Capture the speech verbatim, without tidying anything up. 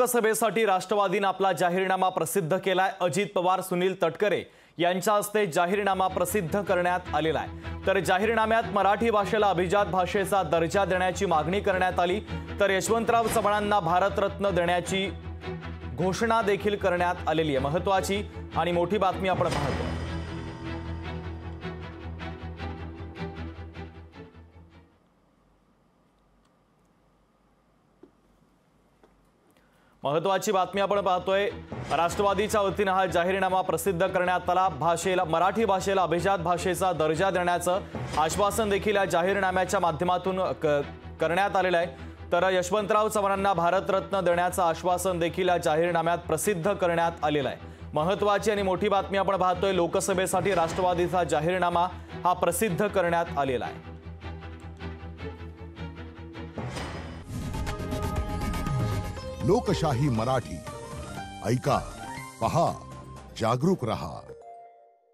लोकसभेसाठी राष्ट्रवादीने आपला जाहीरनामा प्रसिद्ध केलाय। अजित पवार, सुनील तटकरे यांच्या हस्ते जाहीरनामा प्रसिद्ध करण्यात आलेला आहे। तर जाहीरनाम्यात मराठी भाषेला अभिजात भाषेचा दर्जा देण्याची मागणी करण्यात आली, तर यशवंतराव चव्हाणांना भारतरत्न देण्याची घोषणा देखील करण्यात आलेली आहे। महत्त्वाची आणि मोठी बातमी आपण पाहतो। महत्त्वाची बातमी आपण पाहतोय। राष्ट्रवादीच्या वतीने हा जाहीरनामा प्रसिद्ध करण्यात आला। भाषेला मराठी भाषेला अभिजात भाषेचा दर्जा देण्याचं आश्वासन देखील या जाहीरनाम्याच्या माध्यमातून करण्यात आलेलं आहे। तर यशवंतराव चव्हाणांना भारतरत्न देण्याचं आश्वासन देखील या जाहीरनाम्यात प्रसिद्ध करण्यात आलेलं आहे। महत्त्वाची आणि मोठी बातमी आपण पाहतोय। लोकसभेसाठी राष्ट्रवादीचा जाहीरनामा हा प्रसिद्ध करण्यात आलेला आहे। लोकशाही मराठी ऐका, पहा, जागरूक रहा।